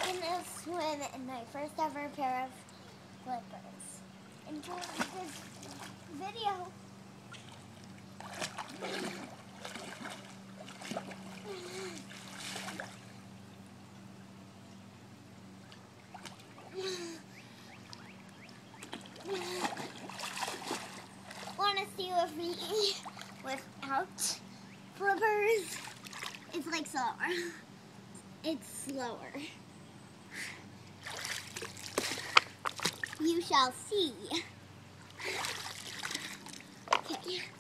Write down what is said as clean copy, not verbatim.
gonna swim in my first ever pair of flippers. Enjoy this video. Wanna see with me without flippers? It's like slower. It's slower. You shall see. Okay.